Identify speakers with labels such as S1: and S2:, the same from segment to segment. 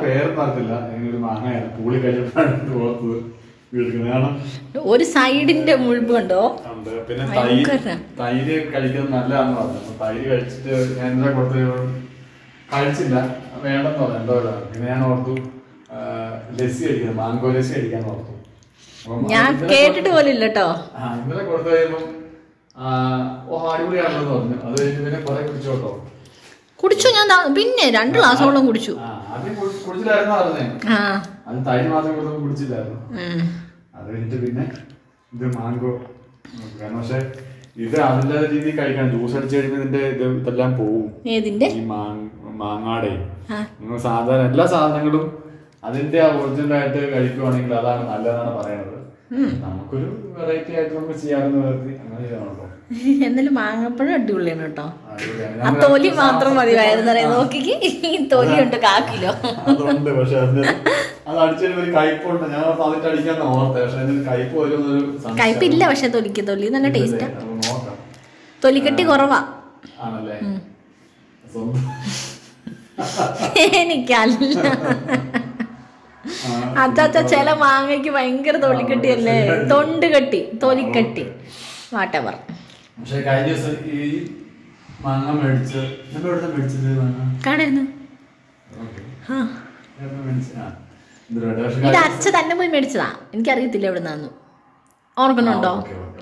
S1: പേരൊന്നും അറിയില്ല. ഒരു മാങ്ങയാണ് പൂളി കഴിഞ്ഞിട്ടാണ് ഓർത്തത് വീട്ടിൽ. കാരണം
S2: ഒരു സൈഡിന്റെ മുഴുപ്പ് കണ്ടോ.
S1: പിന്നെ തൈര് കഴിക്കുന്നത് നല്ലതാണെന്ന് പറഞ്ഞു. അപ്പൊ തൈര് കഴിച്ചിട്ട് ഞാൻ എന്താ കൊടുത്ത് കഴിച്ചില്ല, വേണ്ടെന്ന് പറഞ്ഞു. എന്തോ പിന്നെ ഞാൻ ഓർത്തു ലസ്സി കഴിക്കുന്നത്, മാങ്കോ ലസ്സി കഴിക്കാൻ ഓർത്തു.
S2: ഞാൻ കേട്ടിട്ട് പോലും ഇല്ല കേട്ടോ.
S1: ഇന്നലെ കൊടുത്തു കഴിയുമ്പം അടിപൊളിയാണെന്ന് പറഞ്ഞു. അത് കഴിഞ്ഞ് പിന്നെ കുറെ കുടിച്ചോട്ടോ.
S2: കുടിച്ചു ഞാൻ, പിന്നെ 2 ഗ്ലാസോളം കുടിച്ചു.
S1: ആദ്യം കുടിച്ചില്ലായിരുന്നു പറഞ്ഞേ, അത് തൈര് മാത്രം കൊടുത്തപ്പോൾ കുടിച്ചില്ലായിരുന്നു. അത് കഴിഞ്ഞിട്ട് പിന്നെ ഇത് മാങ്കോ. പക്ഷെ ഇത് അതിന്റെ രീതിയിൽ കഴിക്കണം. ജ്യൂസ് അടിച്ചു കഴിയുമ്പോൾ ഇതിന്റെ ഇതെല്ലാം പോവും. ഈ മാങ്ങാടെ സാധാരണ എല്ലാ സാധനങ്ങളും അതിന്റെ ഒറിജിനൽ ആയിട്ട് കഴിക്കുവാണെങ്കിൽ അതാണ് നല്ലതെന്നാണ് പറയുന്നത്. നമുക്കൊരു വെറൈറ്റി ആയിട്ട് നമുക്ക് ചെയ്യാമെന്ന് കരുതി അങ്ങനെ ചെയ്യണല്ലോ.
S2: എന്നാലും മാങ്ങപ്പഴം അടിപൊളിയാണ് കേട്ടോ. ആ തൊലി മാത്രം മതി വയറുന്നറിയ നോക്കിക്ക്. ഈ തൊലിയുണ്ട് 1/4 കിലോ.
S1: അതുണ്ട്. പക്ഷെ അത് അടിച്ചൊരു കയ്പുണ്ട്. ഞാൻ അതിട്ട് അടിക്കാന്ന് ഓർത്തെ. പക്ഷെ അതിന് കയ്പ് വരുന്നൊരു
S2: കയ്പില്ല. പക്ഷെ തൊലി നല്ല ടേസ്റ്റാ. തൊലിക്കട്ടി കുറവാ
S1: ആണല്ലേ.
S2: എനിക്കല്ല. അച്ചാച്ച ചില മാങ്ങയ്ക്ക് ഭയങ്കര തൊലിക്കട്ടിയല്ലേ. തൊണ്ട് കട്ടി, തൊലിക്കട്ടി, വാട്ടവർ.
S1: പക്ഷെ കഴിഞ്ഞ ദിവസം ഈ മാങ്ങ മേടിച്ച്
S2: കടന്ന് ഇത് അച്ഛ തന്നെ പോയി മേടിച്ചതാ. എനിക്കറിയത്തില്ല എവിടെ നിന്നു. ഓർക്കണുണ്ടോ?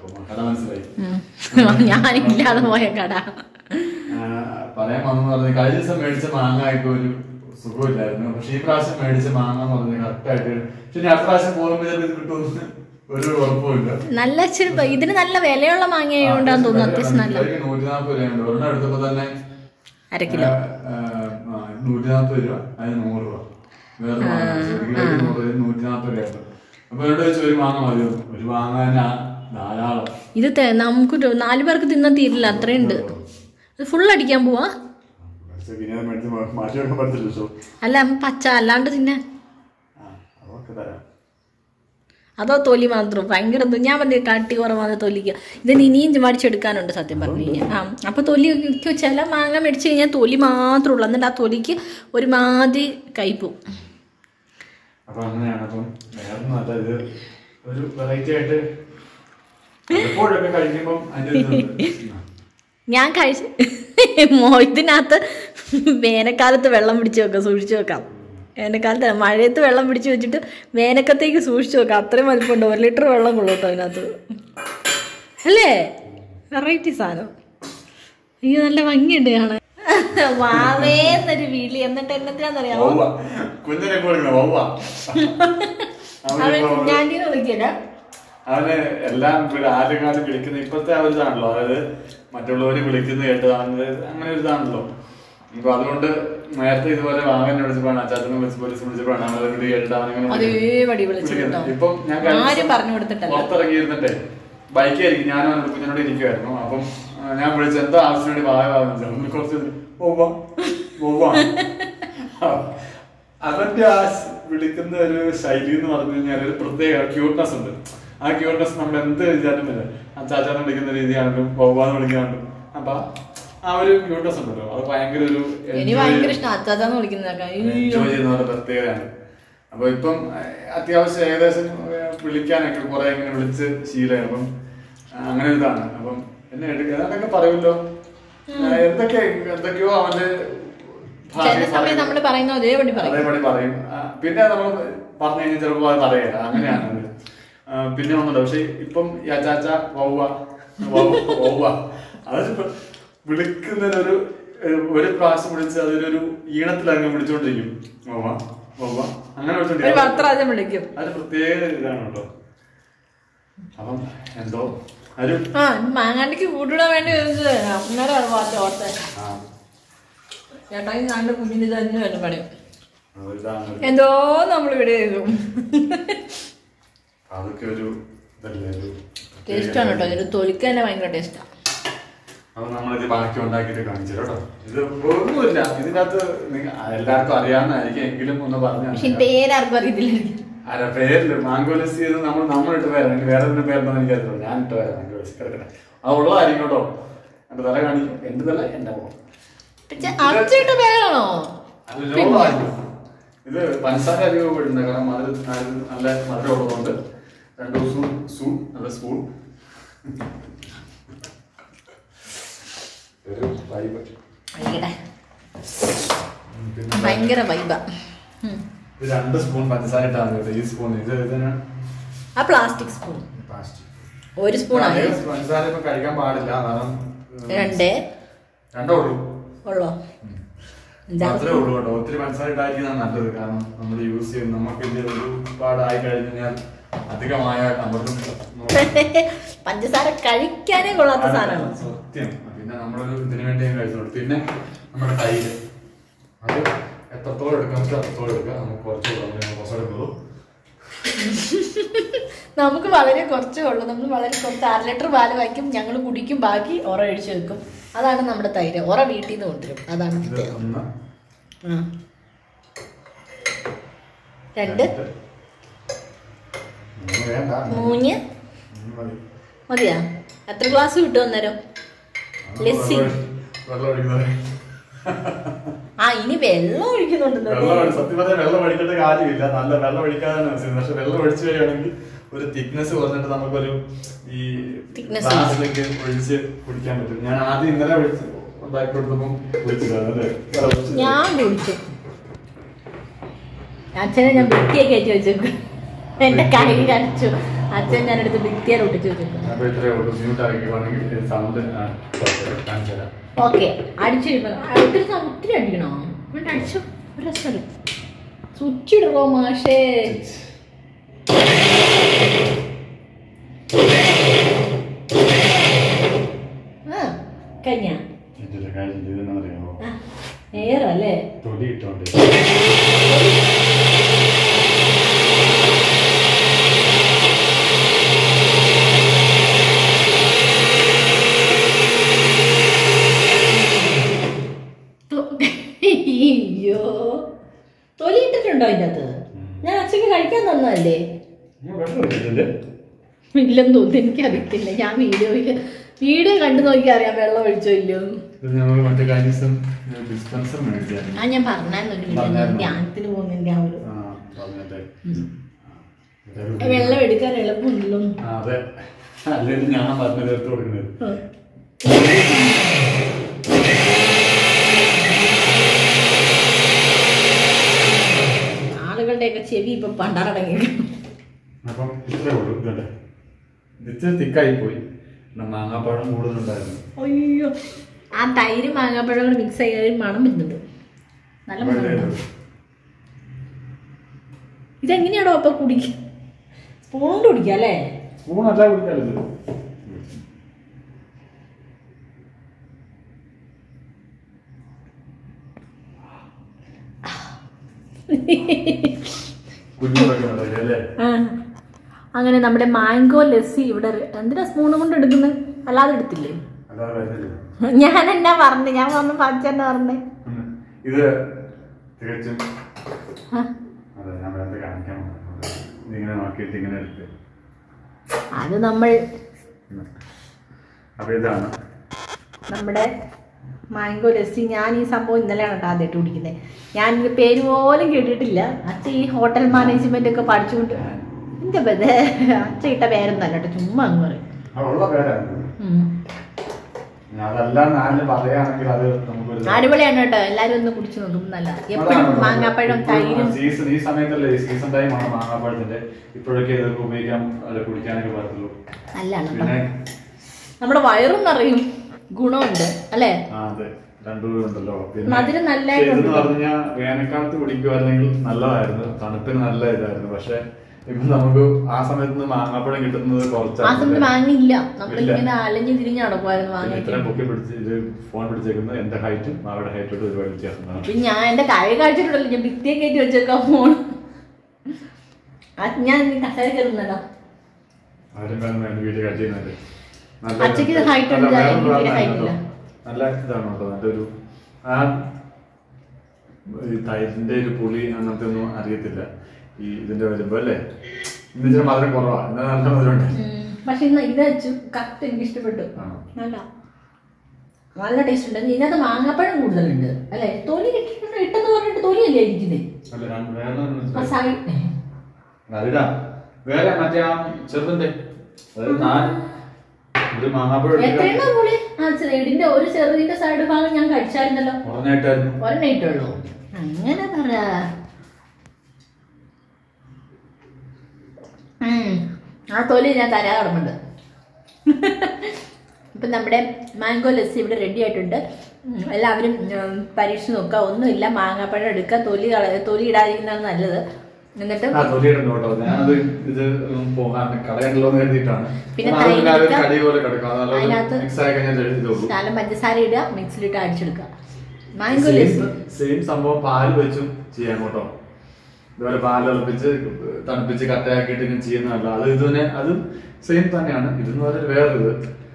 S2: ഞാനില്ലാതെ പോയ കട
S1: പറയാൻ വന്നു പറഞ്ഞു. കഴിഞ്ഞ ദിവസം മേടിച്ച മാങ്ങ ഇപ്പൊ ഒരു സുഖമില്ലായിരുന്നു. പക്ഷെ ഈ പ്രാവശ്യം മേടിച്ച മാങ്ങ എന്ന് പറഞ്ഞാൽ കറക്റ്റായിട്ട്. പക്ഷെ അടുത്ത പ്രാവശ്യം പോകുമ്പോൾ ഇത് കിട്ടുമെന്ന് ഒരു ഉറപ്പുമില്ല.
S2: നല്ല ഇതിന് നല്ല വിലയുള്ള മാങ്ങയായോണ്ടാന്ന് തോന്നുന്നു. അത്യാവശ്യം നല്ല
S1: 140 രൂപയുണ്ട്. ഒരെണ്ണം എടുത്തപ്പോ തന്നെ
S2: 1/2 കിലോ
S1: 140 രൂപ. അതിന് 100 രൂപ. വേറെ 140 രൂപ. അപ്പൊ എന്നോട് ചോദിച്ചു ഒരു മാങ്ങ മതിയോ? ഒരു മാങ്ങ തന്നെ ധാരാളം.
S2: ഇത് നമുക്ക് 4 പേർക്ക് തിന്നാൻ തീരില്ല, അത്രയുണ്ട്. ഇത് ഫുൾ അടിക്കാൻ പോവാ. അല്ല പച്ച അല്ലാണ്ട് തിന്നാൻ. അതോ തൊലി മാത്രം ഭയങ്കര. ഞാൻ പറഞ്ഞു കട്ടി കുറവാണ് തൊലിക്ക്. ഇതിന് ഇനിയും മടിച്ചെടുക്കാനുണ്ട് സത്യം പറഞ്ഞു കഴിഞ്ഞാൽ. അപ്പൊ തൊലിക്ക് ചില മാങ്ങ മേടിച്ചു കഴിഞ്ഞാൽ തൊലി മാത്രമേ ഉള്ളൂ. എന്നിട്ട് ആ തൊലിക്ക് ഒരുമാതിരി കയ്പും.
S1: അപ്പൊ അങ്ങനെയാണ്. അപ്പം വേറെ ഒരു വെറൈറ്റി ആയിട്ട്
S2: ഞാൻ കഴിച്ചു. ഇതിനകത്ത് വേനൽക്കാലത്ത് വെള്ളം പിടിച്ചു വെക്കാം, സൂക്ഷിച്ചു വെക്കാം. വേനൽക്കാലത്ത് മഴയത്ത് വെള്ളം പിടിച്ചു വെച്ചിട്ട് വേനൽക്കത്തേക്ക് സൂക്ഷിച്ചു വെക്കാം. അത്രയും വലിപ്പമുണ്ട്. 1 ലിറ്റർ വെള്ളം കൊള്ളൂ കേട്ടോ അതിനകത്ത്. അല്ലേ? വെറൈറ്റി സാധനം. അയ്യോ നല്ല ഭംഗിയുണ്ട് കാണാൻ. വാവേന്നൊരു വിളി. എന്നിട്ട് എന്നത്തിനാന്നറിയാമോ അവൻ കുഞ്ഞാണ്ടിന്ന് വിളിക്കല.
S1: അവന് എല്ലാം ആദ്യകാലം വിളിക്കുന്ന ഇപ്പോഴത്തെ ആ ഒരു ഇതാണല്ലോ. അതായത് മറ്റുള്ളവര് വിളിക്കുന്നത് കേട്ടത് അങ്ങനെ ഒരു ഇതാണല്ലോ. അപ്പൊ അതുകൊണ്ട് നേരത്തെ ഇതുപോലെ വാങ്ങാൻ വിളിച്ചപ്പോഴാണ്, അച്ചാച്ചനെ വിളിച്ചപ്പോഴാണ് അവരെ കേട്ടിട്ടാണ്. ഇപ്പം ഞാൻ പുറത്തിറങ്ങിയിരുന്നിട്ടേ ബൈക്കായിരിക്കും ഞാനും കുഞ്ഞിനോട് ഇരിക്കുവായിരുന്നു. അപ്പം ഞാൻ വിളിച്ച എന്താ ആവശ്യത്തിന് വേണ്ടി വാങ്ങാൻ കുറച്ച് അവന്റെ ആ വിളിക്കുന്ന ഒരു ശൈലി എന്ന് പറഞ്ഞു കഴിഞ്ഞാൽ ഒരു പ്രത്യേക ക്യൂട്ട്നെസ് ഉണ്ട്. ആ ക്യൂട്ട്നെസ് നമ്മൾ എന്ത് വിചാരം വരെ അച്ചാച്ചാന്ന് വിളിക്കുന്ന രീതിയാണെങ്കിലും ബഹുബാന്ന് വിളിക്കാണ്ടും. അപ്പൊ ആ ഒരു ക്യൂട്ട്നെസ് ഉണ്ടല്ലോ, അത് ഭയങ്കര ഒരു എൻജോയ് ചെയ്യുന്ന പ്രത്യേകതയാണ്. അപ്പൊ ഇപ്പം അത്യാവശ്യം ഏകദേശം വിളിക്കാനൊക്കെ കുറെ ഇങ്ങനെ വിളിച്ച് ശീലമാണ്. അപ്പം അങ്ങനെ ഇതാണ്. അപ്പം എന്നെ ഏതാണ്ടൊക്കെ പറയുമല്ലോ, എന്തൊക്കെയോ അവന്റെ അതേപടി പറയും. പിന്നെ നമ്മൾ പറഞ്ഞു കഴിഞ്ഞാൽ ചിലപ്പോ അത് പറയല. അങ്ങനെയാണ്. പിന്നെ ഒന്നുമില്ല. പക്ഷെ ഇപ്പം ഈ അച്ചാച്ച വൗവ അത് വിളിക്കുന്നതിനൊരു പ്രാവശ്യം വിളിച്ച് അതിലൊരു ഈണത്തിലങ്ങ് വിളിച്ചോണ്ടിരിക്കും. വൗവ അങ്ങനെ വിളിച്ചോണ്ടിരിക്കും. അത് പ്രത്യേക ഇതാണ് കേട്ടോ. അപ്പം എന്തോ
S2: മാങ്ങാണ്ടിക്ക് കൂട്ടിടാൻ വേണ്ടി ചേട്ടാ നല്ല കുഞ്ഞിന് തന്നെ തന്നെ പണിയും. എന്തോ നമ്മളിവിടെ ടേസ്റ്റാണ് കേട്ടോ. ഇതിന് തൊലിക്ക് തന്നെ ഭയങ്കര ടേസ്റ്റാ.
S1: അപ്പൊ നമ്മളിത് ബാക്കി ഉണ്ടാക്കിയിട്ട് കാണിച്ചു കേട്ടോ. ഇത് ഒന്നുമില്ല ഇതിനകത്ത്. എല്ലാവർക്കും അറിയാവുന്നതായിരിക്കും, എങ്കിലും ഒന്ന് പറഞ്ഞു.
S2: പേരാർക്കും അറിയത്തില്ല.
S1: പേരില് മാങ്കോ ലസ്സി നമ്മളിട്ട് പേരാ. വേറെ എന്തിന്റെ പേരുണ്ടോ എനിക്കറിയില്ല. ഞാൻ ഇട്ട് പേരാ മാങ്കോ ലസ്സി. കിടക്കട്ടെ, അത് ഉള്ളതായിരിക്കും കേട്ടോ. എന്റെ തല കാണിക്കും. എന്റെ തല എന്റെ മുഖം. ഇത് പഞ്ചസാര അധികം ഇടുന്നുണ്ട്, കാരണം അത് നല്ല മധുരം ഉള്ളതുകൊണ്ട് 2 നല്ല സ്പൂൺ ഒരു വൈബ്.
S2: ഭയങ്കര വൈബ.
S1: 2 സ്പൂൺ പഞ്ചസാര ഇട്ടാണ് ഈ സ്പൂൺ. ഇത്
S2: ആ പ്ലാസ്റ്റിക് സ്പൂൺ, 1 സ്പൂൺ
S1: പഞ്ചസാര ഇപ്പൊ കഴിക്കാൻ പാടില്ല, കാരണം
S2: 2 ഉള്ളോ
S1: മാത്രമേ ഉള്ളൂ കേട്ടോ. ഒത്തിരി പഞ്ചസാര ഇട്ടായിരിക്കുന്നതാണ് നല്ലത്, കാരണം നമ്മൾ യൂസ് ചെയ്യുന്നത് നമുക്ക് ഇത് ഒരുപാടായി കഴിഞ്ഞാൽ അധികമായാൽ നമുക്ക്
S2: പഞ്ചസാര കഴിക്കാനേ കൊള്ളാത്ത സാധനമാണ്
S1: സത്യം. പിന്നെ നമ്മളൊരു ഇതിനു വേണ്ടി കഴിച്ചോളൂ. പിന്നെ നമ്മുടെ തൈര്, അത് എത്രത്തോളം എടുക്കാൻ പറ്റും അത്രത്തോളം എടുക്കുക. നമുക്ക് കുറച്ച് എടുക്കുള്ളൂ.
S2: നമുക്ക് വളരെ കുറച്ചേ ഉള്ളൂ. നമ്മൾ വളരെ കുറച്ച് 1/2 ലിറ്റർ പാല് വയ്ക്കും, ഞങ്ങൾ കുടിക്കും, ബാക്കി ഉറ ഒഴിച്ച് വെക്കും. അതാണ് നമ്മുടെ തൈര്. ഉറ വീട്ടിൽ നിന്ന് കൊണ്ടുവരും. അതാണ് 2 3 മതിയാ? എത്ര ഗ്ലാസ് കിട്ടും അന്നേരം ലസ്സി? ഇനി വെള്ളം ഒഴിക്കുന്നുണ്ടല്ലോ.
S1: സത്യം പറഞ്ഞാൽ വെള്ളം ഒഴിക്കേണ്ട കാര്യമില്ല, നല്ല വെള്ളം ഒഴിക്കാതെ. പക്ഷെ വെള്ളം ഒഴിച്ചു വരികയാണെങ്കിൽ ഒരു തിക്നെസ് കുറഞ്ഞിട്ട് നമുക്കൊരു ഈ ഗ്ലാസ്സിലേക്ക് ഒഴിച്ച് കുടിക്കാൻ പറ്റും. ഞാൻ ആദ്യം ഇന്നലെ ഉണ്ടാക്കി കൊടുത്തപ്പോൾ
S2: ഞാൻ കുടിച്ചു. അച്ഛനെ ഞാൻ ഭിത്തിയെ കയറ്റി വെച്ചേക്കും. എന്റെ കൈ കടിച്ചു. അച്ഛൻ ഞാൻ എടുത്ത് ഭിത്തിയെ ഒട്ടിച്ചു വെച്ചേക്കും. ഓക്കെ, അടിച്ചു ഒത്തിരി അടിക്കണോ? അടിച്ചു ഒരു രസം. സ്വിച്ചിടോ മാഷേ. കഴിഞ്ഞ ഏറല്ലേ
S1: തൊലി ഇട്ടോണ്ട്
S2: അയ്യോ, തൊലി ഇട്ടിട്ടുണ്ടോ അതിൻ്റെ അകത്ത്? ഞാൻ അച്ഛക്ക് കഴിക്കാൻ തന്നതല്ലേ? ഇല്ലെന്ന് തോന്നുന്നു, എനിക്കറിയത്തില്ല. ഞാൻ വീഡിയോ കണ്ടു നോക്കി അറിയാം വെള്ളം ഒഴിച്ചോ ഇല്ലയോ. ഞാൻ പറഞ്ഞായിരുന്നു ധ്യാനത്തിന് പോകുന്നതിന്റെ ആ ഒരു വെള്ളം എടുക്കാൻ എളുപ്പമുണ്ടല്ലോ. ആളുകളുടെയൊക്കെ ചെവി ഇപ്പൊ പണ്ടാറടങ്ങി.
S1: അപ്പം ഇത്രേ ഉള്ളൂ. ഇത്തിരി തിക്കായി പോയി. മാങ്ങാപ്പഴം കൂടുതലുണ്ടായിരുന്നു.
S2: അയ്യോ, ആ തൈര് മാങ്ങാപ്പഴം കൂടെ മിക്സ് ആയി മണം വരുന്നുണ്ട്. നല്ല മണം. ഇതെങ്ങനെയാണോ അപ്പൊ കുടിക്കുക? സ്പൂൺ കൊണ്ട് കുടിക്കുക അല്ലേ?
S1: സ്പൂണല്ല കുടിക്കാലോ.
S2: അങ്ങനെ നമ്മുടെ മാംഗോ ലസ്സി ഇവിടെ. എന്തിനാ സ്പൂൺ കൊണ്ട് എടുക്കുന്നത്? അല്ലാതെ എടുത്തില്ലേ? ഞാൻ എന്നാ പറഞ്ഞു? ഞാൻ വന്ന് പച്ചെന്നെ പറഞ്ഞേ.
S1: ഇത് തികച്ചും
S2: അത് നമ്മൾ നമ്മുടെ മാംഗോ ലസ്സി. ഞാൻ ഈ സംഭവം ഇന്നലെയാണ് കേട്ടോ ആദ്യമായിട്ട് കുടിക്കുന്നത്. ഞാൻ പേര് പോലും കേട്ടിട്ടില്ല. അച്ഛൻ ഈ ഹോട്ടൽ മാനേജ്മെന്റ് ഒക്കെ പഠിച്ചുകൊണ്ട് എന്റെ അച്ഛ ഇട്ട പേരൊന്നല്ല കേട്ടോ, ചുമ്മാ അങ്ങ് പറയും. അടിപൊളിയാണ് കേട്ടോ, എല്ലാരും ഒന്ന് കുടിച്ചു നോക്കും. നല്ല എപ്പോഴും മാങ്ങാപ്പഴം തൈരും
S1: ഈ സമയത്തല്ലേ സീസൺ ടൈം ആണ് മാങ്ങാപ്പഴത്തിന്റെ. ഇപ്പോഴൊക്കെ ഇതൊക്കെ ഉപയോഗിക്കാൻ കുടിക്കാനൊക്കെ പറ്റുള്ളൂ. നല്ലതാണ് കേട്ടോ,
S2: നമ്മുടെ വയറും നിറയും, ഗുണമുണ്ട് അല്ലേ?
S1: രണ്ടുണ്ടല്ലോ.
S2: മധുരം നല്ല
S1: വേനൽക്കാലത്ത് കുടിക്കുവായിരുന്നെങ്കിൽ നല്ലതായിരുന്നു, തണുപ്പിന് നല്ല ഇതായിരുന്നു. പക്ഷെ ഇപ്പൊ നമുക്ക് ആ സമയത്ത് മാങ്ങാപ്പഴം കിട്ടുന്നത് കുറച്ചാണ്.
S2: മാങ്ങില്ല, നമ്മളിങ്ങനെ അലഞ്ഞു തിരിഞ്ഞ് നടക്കുമായിരുന്നു.
S1: ഇത്രയും പൊക്കി പിടിച്ച് ഇത് ഫോൺ പിടിച്ചേക്കുന്നത് എന്റെ ഹൈറ്റും അവരുടെ ഹൈറ്റോട്ട് ഒരുപാട് വ്യത്യാസമാണ്.
S2: പിന്നെ ഞാൻ എന്റെ കൈ കാഴ്ചയിലുണ്ടല്ലോ, ഞാൻ ഭിത്തിയെ കയറ്റി വെച്ചേക്കാം ഫോൺ. ഞാൻ കസേര കയറുന്നല്ലോ.
S1: ആരും വീട്ടിൽ കട്ട് ചെയ്യുന്നുണ്ട്.
S2: അച്ഛക്ക് ഹൈറ്റ് ഉണ്ട്, ഹൈറ്റില്ല.
S1: നല്ല ഇതാണ് കേട്ടോ, നല്ലൊരു ആ തൈരിന്റെ ഒരു പുളി അങ്ങനത്തെ ഒന്നും അറിയത്തില്ല ഈ ഇതിന്റെ വരുമ്പോ അല്ലേ. ഇന്ന് മധുരം കുറവാ, എന്നാ നല്ല മധുരമുണ്ട്.
S2: പക്ഷെ ഇന്ന് ഇത് കറക്റ്റ് എനിക്ക് ഇഷ്ടപ്പെട്ടു. നല്ല നല്ല ടേസ്റ്റ് ഉണ്ട്. ഇതിനകത്ത് മാങ്ങാപ്പഴം കൂടുതലുണ്ട് അല്ലേ? തൊലി ഇട്ടെന്ന് പറഞ്ഞിട്ട് തൊലിയല്ലേ ഇരിക്കുന്നത്?
S1: വേറെ മറ്റേ ആ ചെറുതിന്റെ
S2: ഇതിന്റെ ഒരു ചെറുതിന്റെ സൈഡ് ഭാഗം ഞാൻ കഴിച്ചായിരുന്നല്ലോ. ഒരെണ്ണയിട്ടുള്ളൂ. അങ്ങനെ പറ. ആ തൊലി ഞാൻ തരാ കിടന്നുണ്ട്. ഇപ്പം നമ്മുടെ മാംഗോ ലസ്സി ഇവിടെ റെഡി ആയിട്ടുണ്ട്. എല്ലാവരും പരീക്ഷിച്ച് നോക്കുക. ഒന്നുമില്ല, മാങ്ങാപ്പഴം എടുക്കുക, തൊലി ഇടാതിരിക്കുന്നതാണ് നല്ലത്. എന്നിട്ട് പിന്നെ ശകലം പഞ്ചസാര ഇടുക, മിക്സിലിട്ട് അടിച്ചെടുക്കുക. മാംഗോ ലസ്സി
S1: സെയിം സംഭവം പാല് വെച്ചും ചെയ്യാം കേട്ടോ. ഇതുപോലെ പാല് തിളപ്പിച്ച് തണുപ്പിച്ച് കട്ടയാക്കിയിട്ട് ഇങ്ങനെ ചെയ്യുന്നതല്ല. അത് ഇതുതന്നെ അതും സെയിം തന്നെയാണ്. ഇതെന്ന് പറഞ്ഞാൽ വേറൊരു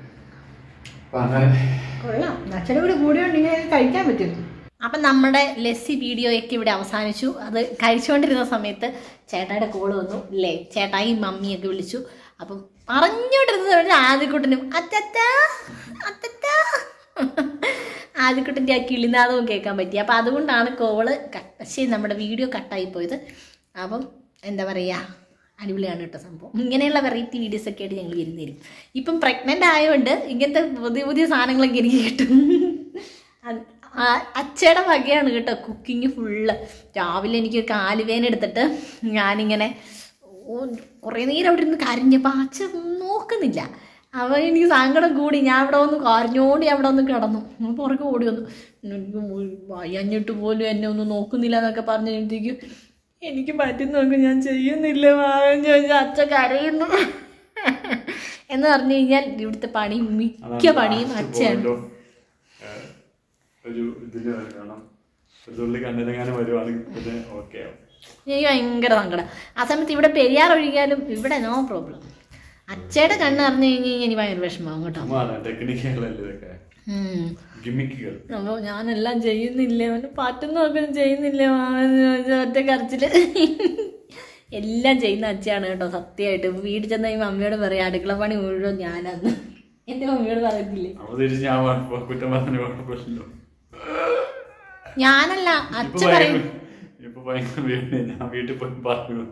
S2: കൊള്ളാം. അച്ഛനും കൂടി കൂടിയുണ്ടെങ്കിൽ കഴിക്കാൻ പറ്റും. അപ്പം നമ്മുടെ ലസ്സി വീഡിയോയൊക്കെ ഇവിടെ അവസാനിച്ചു. അത് കഴിച്ചുകൊണ്ടിരുന്ന സമയത്ത് ചേട്ടായുടെ കോള് വന്നു ഇല്ലേ? ചേട്ടായി മമ്മിയൊക്കെ വിളിച്ചു. അപ്പം പറഞ്ഞുകൊണ്ടിരുന്നത് ആദ്യക്കുട്ടനും ആദ്യക്കുട്ടൻ്റെ ആ കിളിനാദവും കേൾക്കാൻ പറ്റി. അപ്പം അതുകൊണ്ടാണ് കോള് പക്ഷേ നമ്മുടെ വീഡിയോ കട്ടായി പോയത്. അപ്പം എന്താ പറയുക, അടിപൊളിയാണ് കേട്ടോ സംഭവം. ഇങ്ങനെയുള്ള വെറൈറ്റി വീഡിയോസൊക്കെ ആയിട്ട് ഞങ്ങൾ വരുന്നതായിരിക്കും. ഇപ്പം പ്രഗ്നൻ്റ് ആയതുകൊണ്ട് ഇങ്ങനത്തെ പുതിയ പുതിയ സാധനങ്ങളൊക്കെ എനിക്ക് കിട്ടും. അച്ഛയുടെ വകയാണ് കേട്ടോ കുക്കിങ് ഫുള്ള്. രാവിലെ എനിക്ക് കാലുവേന എടുത്തിട്ട് ഞാനിങ്ങനെ കുറേ നേരം അവിടെ ഇരുന്ന് കരഞ്ഞപ്പോൾ അച്ഛൻ നോക്കുന്നില്ല. അവൻ എനിക്ക് സങ്കടം കൂടി. ഞാൻ അവിടെ വന്ന് കരഞ്ഞോണ്ടി അവിടെ വന്ന് കിടന്നു. പുറകെ ഓടി വന്നു. എനിക്ക് വയ്യഞ്ഞിട്ട് പോലും എന്നെ ഒന്നും നോക്കുന്നില്ല എന്നൊക്കെ പറഞ്ഞപ്പോഴത്തേക്കും എനിക്ക് പറ്റുന്ന നോക്കും, ഞാൻ ചെയ്യുന്നില്ല മാവെന്ന് ചോദിച്ചാൽ അച്ഛൻ കരയുന്നു എന്ന് പറഞ്ഞു കഴിഞ്ഞാൽ ഇവിടുത്തെ പണി മിക്ക പണിയും അച്ഛയാണ്. എനിക്ക് ഭയങ്കര സങ്കടം. ആ സമയത്ത് ഇവിടെ പെരിയാർ ഒഴിക്കാലും ഇവിടെ നോ പ്രോബ്ലം. അച്ഛയുടെ കണ്ണ് അറിഞ്ഞു കഴിഞ്ഞ് കഴിഞ്ഞാൽ എനിക്ക് ഭയങ്കര വിഷമമാകും കേട്ടോ. അപ്പോൾ ഞാനെല്ലാം ചെയ്യുന്നില്ലേ, അവന് പറ്റുന്ന നോക്കണം ചെയ്യുന്നില്ലേ ഒറ്റ കരച്ചില്. എല്ലാം ചെയ്യുന്ന അച്ഛയാണ് കേട്ടോ സത്യമായിട്ട്. വീട്ടിൽ ചെന്ന ഈ മമ്മിയോട് പറയാം അടുക്കള പണി മുഴുവൻ ഞാനന്ന്. എന്റെ മമ്മിയോട് പറയത്തില്ലേ? ഞാനല്ല അച്ഛൻ പറയും.
S1: ഞാൻ വീട്ടിൽ പോയി പറഞ്ഞു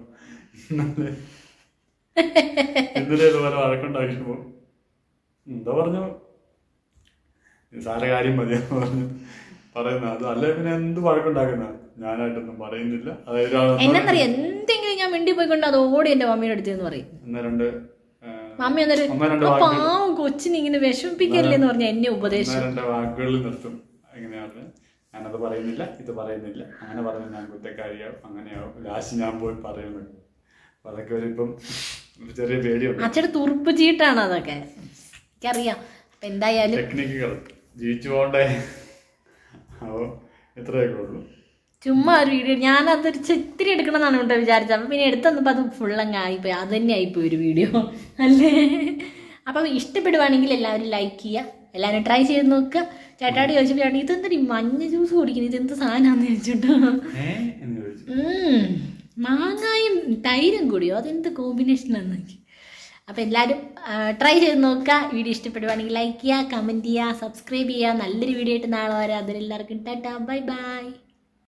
S1: വഴക്കുണ്ടാക്കിയപ്പോ എന്താ പറഞ്ഞു, സാര കാര്യം മതിയെന്ന് പറഞ്ഞു പറയുന്ന. അത് അല്ലെ പിന്നെ എന്ത് വഴക്കുണ്ടാക്കുന്ന ഞാനായിട്ടൊന്നും പറയുന്നില്ല.
S2: എന്നറിയാം എന്തെങ്കിലും ഞാൻ മിണ്ടി പോയിക്കൊണ്ട് അത് ഓടി എന്റെ മമ്മിയുടെ അടുത്തെന്ന് പറയും. മമ്മി പാവം കൊച്ചിന് ഇങ്ങനെ വിഷമിപ്പിക്കല്ലേന്ന് പറഞ്ഞ എന്നെ ഉപദേശം.
S1: രണ്ട് വാക്കുകളിൽ നിർത്തും. എങ്ങനെയാണ് ഞാനത് പറയുന്നില്ല, ഇത് പറയുന്നില്ല, അങ്ങനെ പറഞ്ഞ് ഞാൻ കുറ്റക്കാരിയാവും, അങ്ങനെയാവും. ലാസ്റ്റ് ഞാൻ പോയി പറയുന്നത്. അപ്പൊ അതൊക്കെ ഒരിപ്പം ചെറിയ പേടിയുണ്ട്.
S2: അച്ഛടെ തുറുപ്പ് ചീട്ടാണ് അതൊക്കെ എനിക്കറിയാം. അപ്പൊ എന്തായാലും
S1: ടെക്നിക്കുകൾ ജീവിച്ചു പോകണ്ടേ. അപ്പോ എത്രയൊക്കെ ഉള്ളൂ.
S2: ചുമ്മാ ഒരു വീഡിയോ ഞാനതൊരു ഇത്തിരി എടുക്കണമെന്നാണ് കേട്ടോ വിചാരിച്ചത്. അപ്പം പിന്നെ എടുത്തന്നപ്പോൾ അത് ഫുള്ളങ്ങ് ആയിപ്പോയി. അത് തന്നെ ആയിപ്പോയി ഒരു വീഡിയോ അല്ലേ. അപ്പം ഇഷ്ടപ്പെടുവാണെങ്കിൽ എല്ലാവരും ലൈക്ക് ചെയ്യുക, എല്ലാവരും ട്രൈ ചെയ്ത് നോക്കുക. ചേട്ടാടി ചോദിച്ചപ്പോൾ ചേട്ടാ ഇതെന്താ മഞ്ഞ ജ്യൂസ് കുടിക്കുന്നത്, ഇതെന്ത് സാധനമാണെന്ന് ചോദിച്ചിട്ടോ. മാങ്ങായും തൈരും കൂടിയോ, അതെന്ത് കോമ്പിനേഷനാണെന്ന് നോക്കി. അപ്പോൾ എല്ലാവരും ട്രൈ ചെയ്ത് നോക്കുക. വീഡിയോ ഇഷ്ടപ്പെടുവാണെങ്കിൽ ലൈക്ക് ചെയ്യുക, കമൻറ്റ് ചെയ്യുക, സബ്സ്ക്രൈബ് ചെയ്യുക. നല്ലൊരു വീഡിയോ ആയിട്ട് നാളെ വരാം. അതിലെല്ലാവർക്കും ടാറ്റാ, ബൈ ബൈ.